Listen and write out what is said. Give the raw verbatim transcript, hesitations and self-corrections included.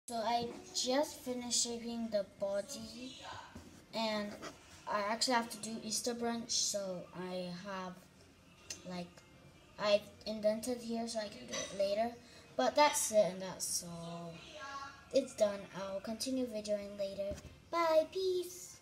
So I just finished shaping the body, and I actually have to do Easter brunch, so I have like I indented here so I can do it later. But that's it, and that's all. It's done. I'll continue videoing later. Bye, peace.